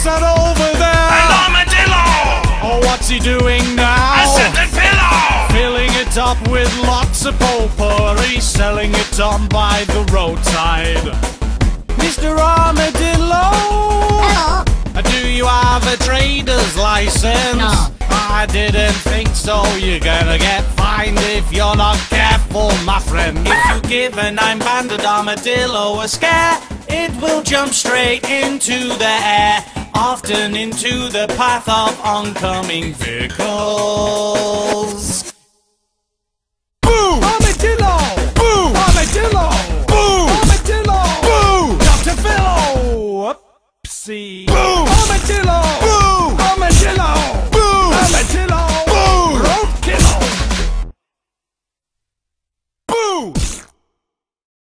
that over there? An armadillo! Oh, what's he doing now? A scented pillow! Filling it up with lots of potpourri, selling it on by the roadside. Mr. Armadillo! Hello. Do you have a trader's license? No. I didn't think so. You're gonna get fined if you're not careful, my friend. If you give a 9-banded armadillo a scare, it will jump straight into the air, often into the path of oncoming vehicles. Boom! Armadillo! Boom! Armadillo!